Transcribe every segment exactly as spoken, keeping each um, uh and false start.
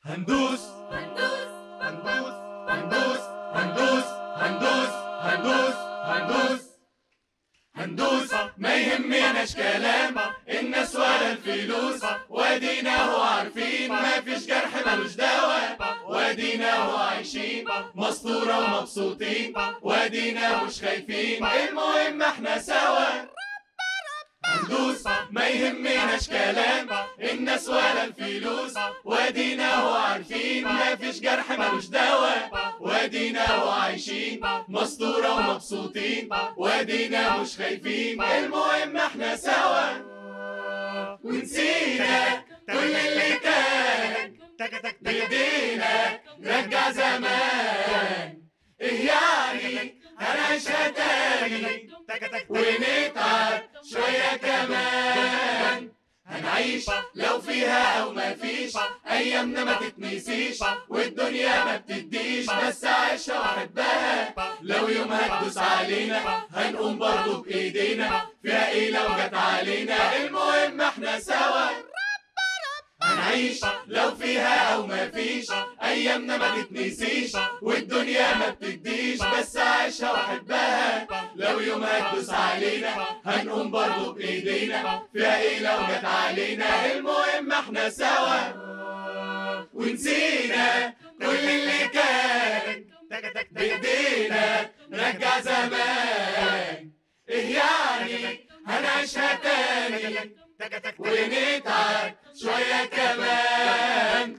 هندوس هندوس هندوس هندوس هندوس هندوس هندوس هندوس هندوس ما يهمناش كلام الناس ولا الفلوس، وادينا هو عارفين ما فيش جرح ملوش دواء، وادينا هو عايشين مسطورة ومبسوطين، وادينا مش خايفين المهم احنا سوا. هندوس ما يهمناش كلام الناس ولا الفلوس، وادينا هو عارفين ما فيش جرح ملوش دواء، وادينا هو عايشين مسطورة ومبسوطين، وادينا مش خايفين المهم احنا سوا. ونسينا كل اللي كان بايدينا نرجع زمان، ايه يعني هنعيشها تاني ونتعب شوية كمان، هنعيش لو فيها أو ما فيش أيامنا ما تتنسيش، والدنيا ما بتديش بس عيشها وحبها، لو يومها تدوس علينا هنقوم برضو بإيدينا، فيها إيه لو جت علينا المهم احنا سوا. هنعيش لو فيها أو ما فيش أيامنا ما تتنسيش، والدنيا ما بتديش بس عيشها وحبها، لو يومها تدوس علينا هنقوم برضو بإيدينا، فيها إيه لو جت علينا المهم احنا سوا. ونسينا كل اللي كان بإيدينا نرجع زمان، إيه يعني هنعيشها تاني ونتعب شوية كمان.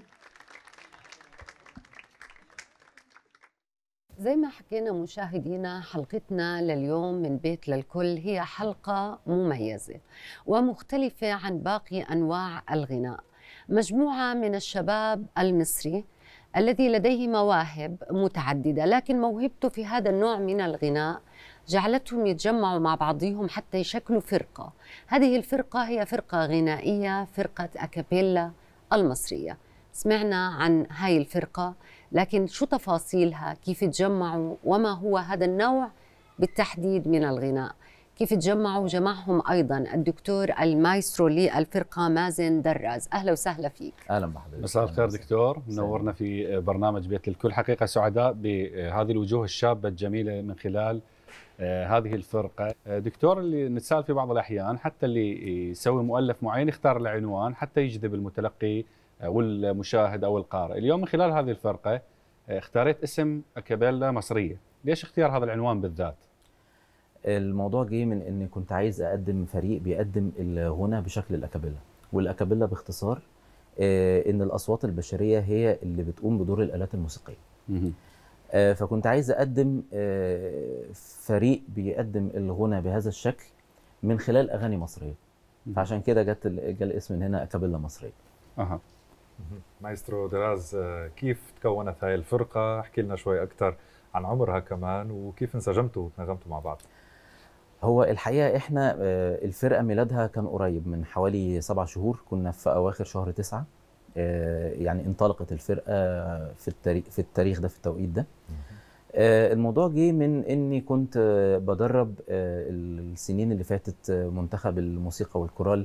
زي ما حكينا مشاهدينا، حلقتنا لليوم من بيت للكل هي حلقة مميزة ومختلفة عن باقي أنواع الغناء. مجموعة من الشباب المصري الذي لديه مواهب متعددة، لكن موهبته في هذا النوع من الغناء جعلتهم يتجمعوا مع بعضهم حتى يشكلوا فرقة. هذه الفرقة هي فرقة غنائية، فرقة أكابيلا المصرية. سمعنا عن هاي الفرقة، لكن شو تفاصيلها؟ كيف تجمعوا؟ وما هو هذا النوع بالتحديد من الغناء؟ كيف تجمعوا؟ جمعهم أيضا الدكتور المايسترو للفرقة مازن دراز. أهلا وسهلا فيك. أهلا بحضرتك. مساء الخير دكتور، منورنا في برنامج بيت للكل. حقيقة سعداء بهذه الوجوه الشابة الجميلة من خلال هذه الفرقة. دكتور، اللي نتساءل في بعض الأحيان حتى اللي يسوي مؤلف معين يختار العنوان حتى يجذب المتلقي والمشاهد أو القارئ. اليوم من خلال هذه الفرقة اختاريت اسم أكابيلا مصرية، ليش اختيار هذا العنوان بالذات؟ الموضوع جه من اني كنت عايز اقدم فريق بيقدم الغنى بشكل الاكابيلا، والاكابيلا باختصار ان الاصوات البشريه هي اللي بتقوم بدور الالات الموسيقيه. فكنت عايز اقدم فريق بيقدم الغنى بهذا الشكل من خلال اغاني مصريه، فعشان كده جت جه الاسم من هنا أكابيلا مصريه. اها مايسترو دراز، كيف تكونت هاي الفرقه؟ احكي لنا شوي اكثر عن عمرها كمان، وكيف انسجمتوا وتناغمتوا مع بعض. هو الحقيقه احنا الفرقه ميلادها كان قريب من حوالي سبع شهور، كنا في اواخر شهر تسعة يعني انطلقت الفرقه في التاريخ في التاريخ ده في التوقيت ده. الموضوع جه من اني كنت بدرب السنين اللي فاتت منتخب الموسيقى والكورال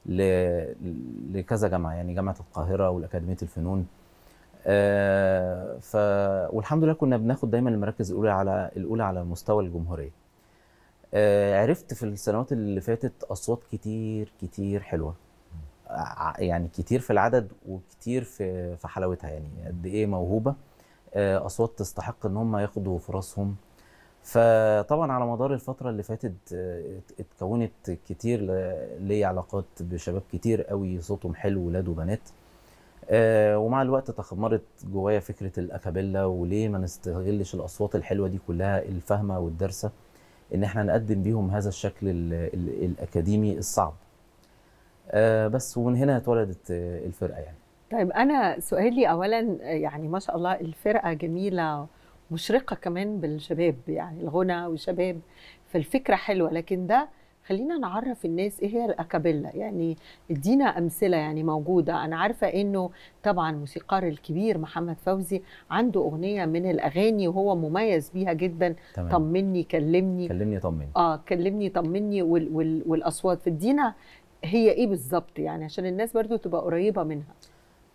لكذا جامعه، يعني جامعه القاهره والاكاديميه الفنون. ف والحمد لله كنا بناخد دايما المراكز الاولى على الاولى على مستوى الجمهوريه. عرفت في السنوات اللي فاتت اصوات كتير كتير حلوه، يعني كتير في العدد وكتير في في حلاوتها، يعني قد ايه موهوبه، اصوات تستحق ان هم ياخدوا فرصهم. فطبعا على مدار الفتره اللي فاتت اتكونت كتير لي علاقات بشباب كتير قوي صوتهم حلو، ولاد وبنات. ومع الوقت تخمرت جوايا فكره الاكابيلا، وليه ما نستغلش الاصوات الحلوه دي كلها الفاهمه والدارسه ان احنا نقدم بيهم هذا الشكل ال ال الاكاديمي الصعب. بس ومن هنا اتولدت الفرقه يعني. طيب أنا سؤالي أولا، يعني ما شاء الله الفرقة جميلة مشرقة كمان بالشباب، يعني الغنى والشباب، فالفكرة حلوة، لكن ده خلينا نعرف الناس إيه هي الأكابيلا، يعني ادينا أمثلة يعني موجودة. أنا عارفة إنه طبعا موسيقار الكبير محمد فوزي عنده أغنية من الأغاني وهو مميز بيها جدا، تمام. طمني كلمني كلمني طمني آه كلمني طمني وال وال والأصوات، فادينا هي إيه بالظبط يعني عشان الناس برضو تبقى قريبة منها.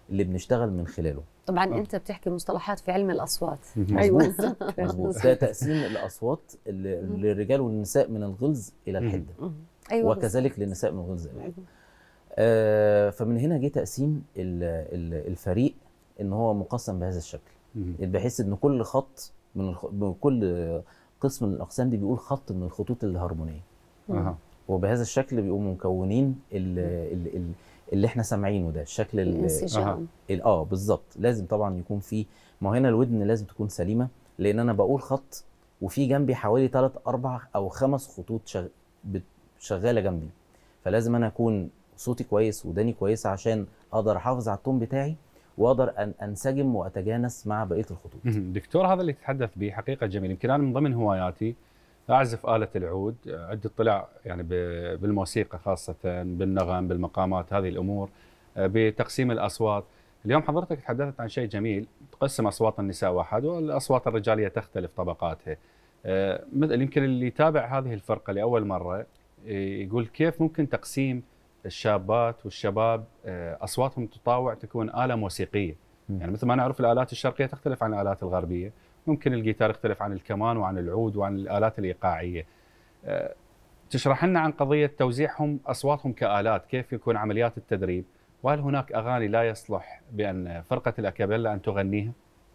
اللي بنشتغل من خلاله. طبعا انت بتحكي مصطلحات في علم الاصوات. ايوه مظبوط. ده تقسيم الاصوات للرجال والنساء من الغلظ الى الحده. ايوه وكذلك للنساء من الغلظ الى الحده. آه فمن هنا جه تقسيم الفريق ان هو مقسم بهذا الشكل، بحيث ان كل خط من, الخ... من كل قسم من الاقسام دي بيقول خط من الخطوط الهارمونيه. أه. وبهذا الشكل بيقوموا مكونين اللي, اللي احنا سامعينه ده، الشكل الانسجام. اه بالظبط. لازم طبعا يكون في، ما هنا الودن لازم تكون سليمه، لان انا بقول خط وفي جنبي حوالي ثلاث اربع او خمس خطوط شغ... شغاله جنبي، فلازم انا اكون صوتي كويس وداني كويسه عشان اقدر احافظ على التون بتاعي واقدر ان انسجم واتجانس مع بقيه الخطوط. دكتور، هذا اللي تتحدث به حقيقه جميل. يمكن انا من ضمن هواياتي اعزف آلة العود، عندي اطلاع يعني بالموسيقى خاصه، بالنغم، بالمقامات، هذه الامور، بتقسيم الاصوات. اليوم حضرتك تحدثت عن شيء جميل، تقسم اصوات النساء واحد والاصوات الرجاليه تختلف طبقاتها. مثل يمكن اللي يتابع هذه الفرقه لاول مره يقول كيف ممكن تقسيم الشابات والشباب اصواتهم تطاوع تكون آلة موسيقيه. يعني مثل ما نعرف الآلات الشرقيه تختلف عن الآلات الغربيه، ممكن الجيتار يختلف عن الكمان وعن العود وعن الآلات الإيقاعيه. تشرح لنا عن قضيه توزيعهم اصواتهم كآلات، كيف يكون عمليات التدريب، وهل هناك اغاني لا يصلح بان فرقه الأكابيلا ان تغنيها؟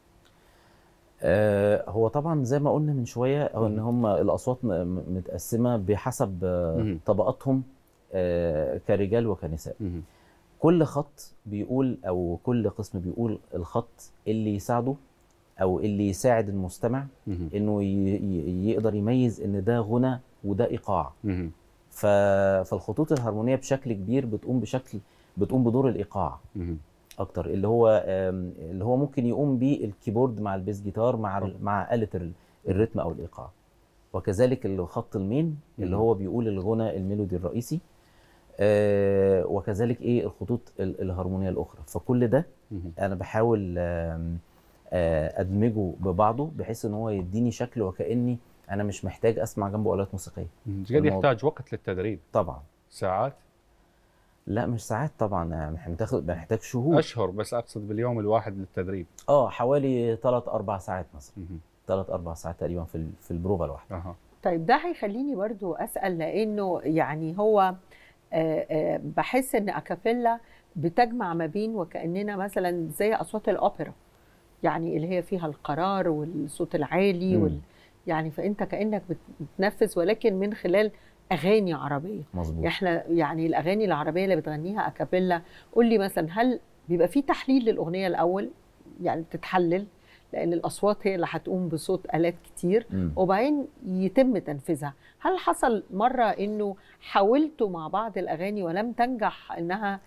آه هو طبعا زي ما قلنا من شويه، هو ان هم الاصوات متقسمه بحسب آه طبقاتهم آه كرجال وكنساء. مم. كل خط بيقول او كل قسم بيقول الخط اللي يساعده او اللي يساعد المستمع مم. انه يقدر يميز ان ده غنى وده ايقاع. مم. فالخطوط الهارمونيه بشكل كبير بتقوم بشكل بتقوم بدور الايقاع مم. اكتر، اللي هو اللي هو ممكن يقوم بيه الكيبورد مع البيس جيتار مع ال مع آلة الريتم او الايقاع. وكذلك الخط المين اللي هو بيقول الغنى الميلودي الرئيسي، آه وكذلك ايه الخطوط الهارمونيه الاخرى. فكل ده انا بحاول آه آه ادمجه ببعضه بحيث ان هو يديني شكل وكاني انا مش محتاج اسمع جنبه آلات موسيقيه. قد يحتاج وقت للتدريب؟ طبعا. ساعات؟ لا مش ساعات طبعا، يعني بنحتاج بنحتاج شهور. اشهر، بس اقصد باليوم الواحد للتدريب. اه حوالي ثلاث اربع ساعات مثلا. ثلاث اربع ساعات تقريبا في في البروفه الواحده. أه. طيب ده هيخليني برضو اسال، لانه يعني هو آآ آآ بحس ان أكابيلا بتجمع ما بين وكاننا مثلا زي اصوات الاوبرا، يعني اللي هي فيها القرار والصوت العالي وال يعني فانت كانك بتنفذ ولكن من خلال اغاني عربيه. مظبوط. احنا يعني الاغاني العربيه اللي بتغنيها أكابيلا، قول لي مثلا هل بيبقى في تحليل للاغنيه الاول؟ يعني بتتحلل لان الاصوات هي اللي هتقوم بصوت آلات كتير مم. وبعدين يتم تنفيذها. هل حصل مره انه حاولتوا مع بعض الاغاني ولم تنجح انها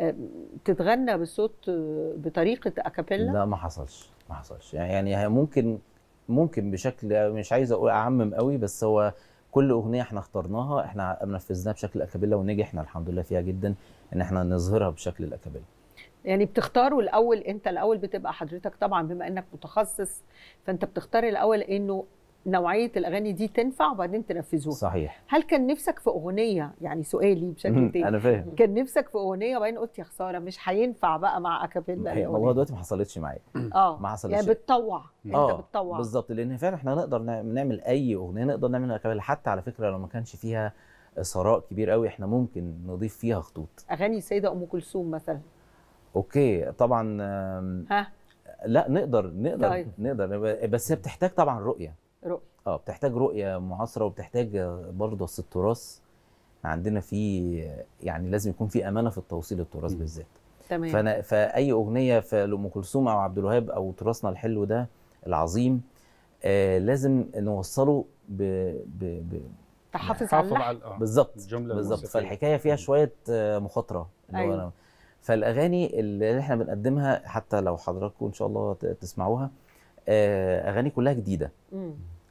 تتغنى بصوت بطريقه أكابيلا؟ لا ما حصلش ما حصلش يعني ممكن ممكن بشكل مش عايز اقول اعمم قوي، بس هو كل اغنيه احنا اخترناها احنا نفذناها بشكل أكابيلا ونجحنا الحمد لله فيها جدا ان احنا نظهرها بشكل الأكابيلا. يعني بتختاروا الاول، انت الاول بتبقى حضرتك طبعا بما انك متخصص فانت بتختار الاول انه نوعيه الاغاني دي تنفع وبعدين تنفذوها. صحيح. هل كان نفسك في اغنيه، يعني سؤالي بشكل تاني، انا فاهم، كان نفسك في اغنيه وبعدين قلت يا خساره مش هينفع بقى مع أكابيلا؟ هو دلوقتي ما حصلتش معايا. اه ما حصلش يعني بتطوع انت آه بتطوع بالظبط، لان فعلا احنا نقدر نعمل اي اغنيه، نقدر نعمل أكابيلا. حتى على فكره لو ما كانش فيها ثراء كبير قوي احنا ممكن نضيف فيها خطوط. اغاني السيده ام كلثوم مثلا. اوكي طبعا. ها لا نقدر نقدر طيب. نقدر بس هي بتحتاج طبعا رؤيه رؤيه اه بتحتاج رؤيه معاصره وبتحتاج برضه اصل التراث عندنا فيه يعني لازم يكون في امانه في التوصيل التراث بالذات. تمام. فانا فاي اغنيه لام كلثوم او عبد الوهاب او تراثنا الحلو ده العظيم آه لازم نوصله ب ب ب تحافظ على اللحن بالظبط بالظبط. فالحكايه فيها شويه مخاطره. أيوة. فالاغاني اللي احنا بنقدمها حتى لو حضراتكم ان شاء الله تسمعوها اغاني كلها جديده. امم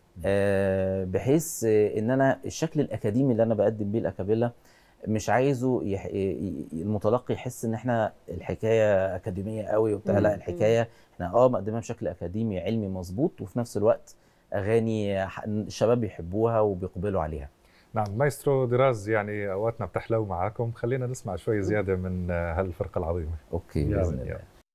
بحيث ان انا الشكل الاكاديمي اللي انا بقدم بيه الأكابيلا مش عايزه يح... المتلقي يحس ان احنا الحكايه اكاديميه قوي وبتاع. لا الحكايه احنا اه مقدمها بشكل اكاديمي علمي مظبوط، وفي نفس الوقت اغاني الشباب بيحبوها وبيقبلوا عليها. نعم مايسترو دراز، يعني اوقاتنا بتحلو معاكم، خلينا نسمع شوي زياده من هالفرقه العظيمه. اوكي باذن الله.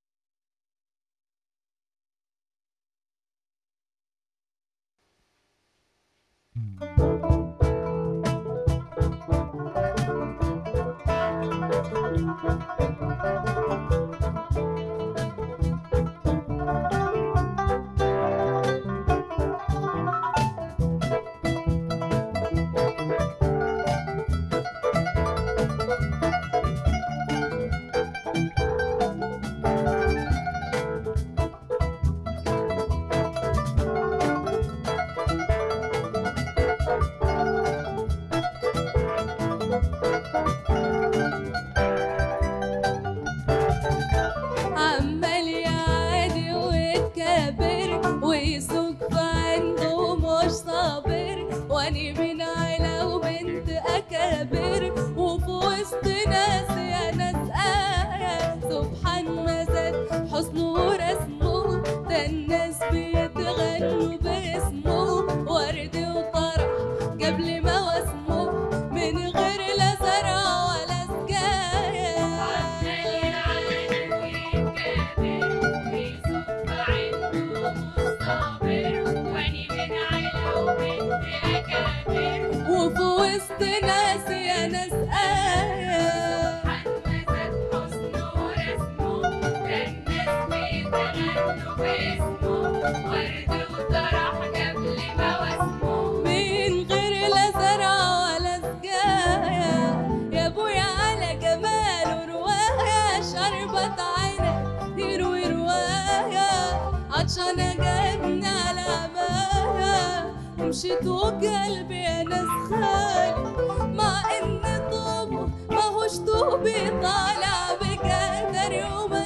مشيت وقلبي يا ناس خالي، مع ان طوبه ماهوش طوبي طالع بقدري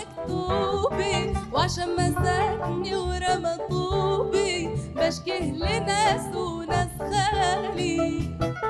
ومكتوبي، وعشان مسكني ورمى طوبي بشكيه لناس وناس خالي.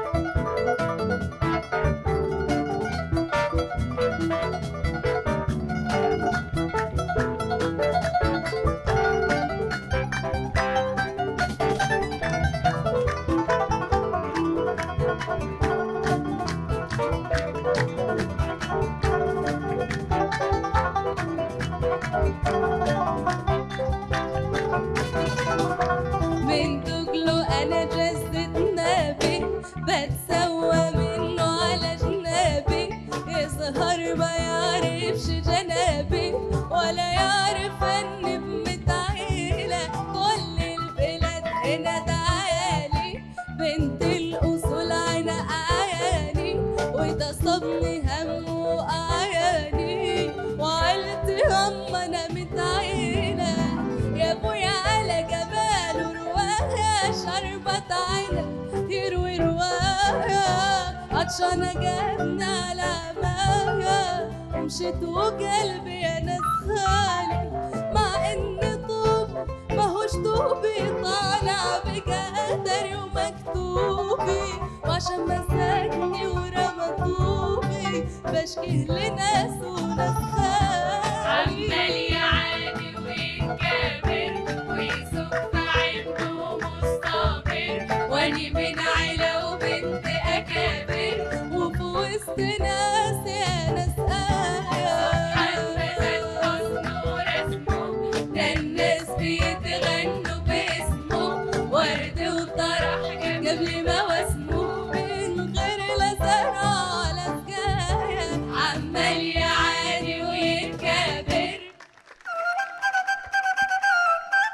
من دجله انا جسد نبي بتسوى منه على جنابي، يظهر ما يعرفش جنابي ولا يعرف اني بمتعيلة، كل البلاد هنا تعالي بنت الاصول عنا اعياني، وده صابني هم واعياني وعيلتي هم انا متعيلة، يا ابويا على جماله رواية شربت عينك يروي رواية، عطشانة جبنا على عماية ومشيت وقلبي يا ناس خالي، مع ان طوبه ماهوش طوبي طالع بقدري ومكتوبي، وعشان مسكني ورمى طوبي بشكيه لناس